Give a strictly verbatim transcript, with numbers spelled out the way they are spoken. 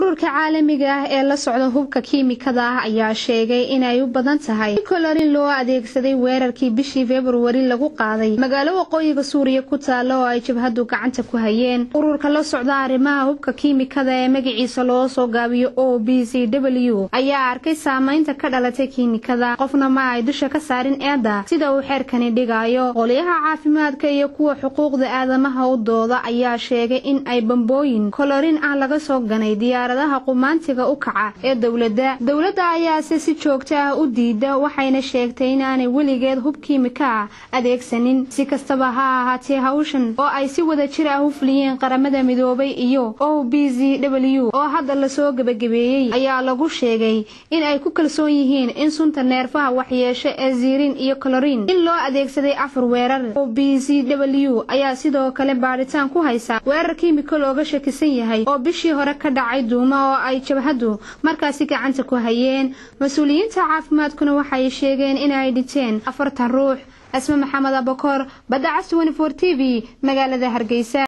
ururka caalamiga ah ee la socda hubka kiimikada ah ayaa sheegay in ay u badan tahay kolorin loo adeegsaday weerarkii bishii February lagu qaaday magaalo waqooyiga Suuriya ku taalo oo ay jabhadu gacanta ku hayeen ururka la socda arrimaha hubka kiimikada ee magaciisa loo soo gaabiyo O B C W ayaa arkay saameynta ka dhalatay kiimikada qofna ma ay dusha ka saarin eeda sida uu xeerkani dhigayo qoliyaha caafimaadka iyo kuwa xuquuqda aadamaha u dooda ayaa sheegay in ay bambooyin kolorin ah laga soo ganay diyaaradaha qumaantiga u kaca ee dawladda dawladda ayaa si joogto ah u diida waxayna sheegtay in aanay weligeed hub kiimika adeegsanin si kastaba ha ahaatee hawshan oo ay si wada jir ah u fuliyeen qaramada midoobay iyo O B C W oo hadda la soo gabagabeeyay ayaa lagu sheegay in ay ku kalsoon yihiin in sunta neerfaha waxyeesho ee zirin iyo chlorine in loo adeegsaday afar weerar O B C W ayaa sidoo kale baaritaan ku haysa weerar kiimiko looga shakisan yahay oo bishii hore ka dhacay duuma oo ay jabhadu markaasi gacanta ku hayeen mas'uuliyiinta caafimaadkuna waxay sheegeen in ay dhinteen afartan ruux. Asma Maxamed Abakor, Badda Cas twenty four T V, magaalada Hargeysa.